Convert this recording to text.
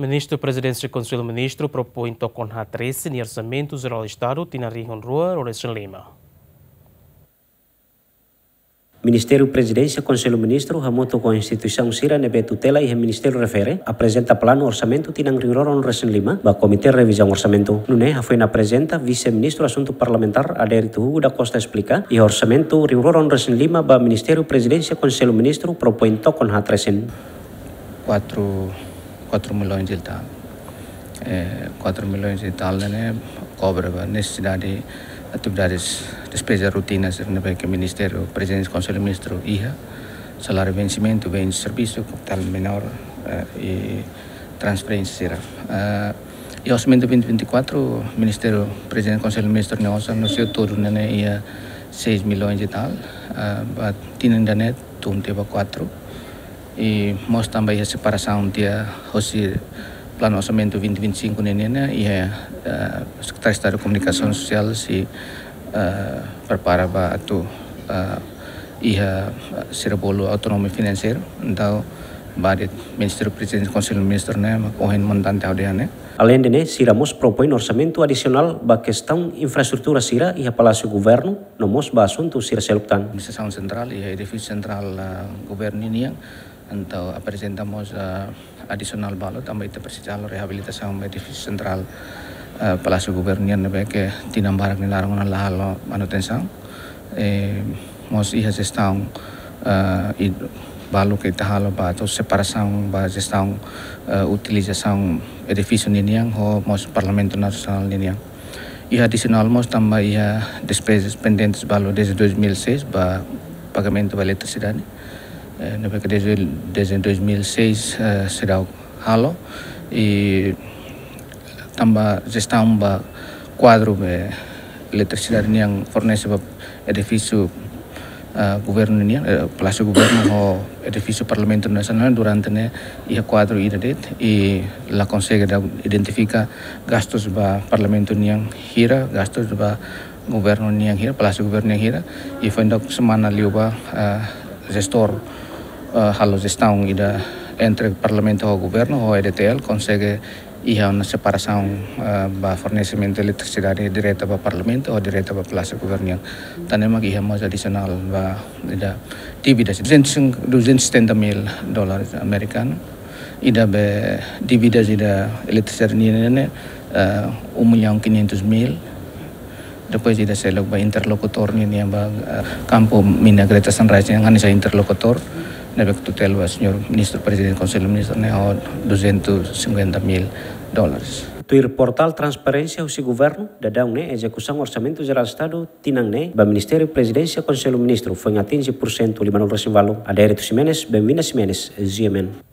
Ministro Presidência do Conselho Ministro propõe com a 13 em orçamento geral do Estado tina Rijon Rua, Oresson Lima. Ministério Presidência Conselho Ministro hamuto com a instituição Sira nebe tutela e Ministério refere apresenta plano orçamento tinang ringroron Oresson Lima ba Comitê Revisão Orçamento. Nune foi na apresenta Vice-Ministro Assunto Parlamentar Adérito Hugo da Costa explica e orçamento ringroron Oresson Lima ba Ministério Presidência Conselho Ministro propõe com a 13 4 milhões de tal. 4 milhões de tal né cobre a necessidade atividades despesas rotinas que o Ministério Presidente Conselho Ministro IHA, salário vencimento, bem de serviço, capital menor e transferência. E orçamento 2024, o Ministério Presidente Conselho Ministro nossa no seu todo né ia 6 milhões de tal, tinha ainda né teve 4 e nós também a separação dia hoje plano orçamento 2025 né e Secretário de Estado de Comunicação Social se prepara para tu ser bolo autonomia financeira então vários Ministério Presidente Conselho Ministro né correm montante ao dia né. Além de né, Siramos propõe orçamento adicional para questão infraestrutura Sira e a Palácio Governo, no mos ba assunto Sira Seluptan. Administração Central e Edifício Central Governo ini então apresentamos adicional valor também te precisar reabilitação do edifício central Palácio Governo que tinha barang nilarang na lahalo manutenção nós ia gestão e valor que está halo para separação para gestão utilização edifício niniang ho nós Parlamento Nacional niniang e adicional nós também despesas pendentes valor desde 2006 para pagamento da eletricidade desde 2006 será halo e também gestão ba quadro de eletricidade yang fornece para edifício governo Palácio Governo o edifício Parlamento Nacional durante né e quadro e lá consegue identificar gastos para Parlamento yang hira gastos para governo yang hira Palácio Governo yang hira e foi na semana liuba gestor halo gestão entre Parlamento e Governo o EDTL consegue uma separação para fornecimento de eletricidade direta para Parlamento ou direta para Palácio Governo. Também mais mais adicional para dívidas $270 mil americanos e da dívidas da eletricidade né 1.500.000. Depois ida selok ba interlokutor ni ba campo mina Greta Sunrise yang ani sa interlokutor na tutel ba senhor Ministro Presidente Conselho Ministro né $250 mil. Tuir portal Transparência o Governo da né execução orçamento geral do Estado tinang né ba Ministério Presidência Conselho Ministro foi atinge % 5% valor Adérito Ximenes, Benvina Ximenes, GMN.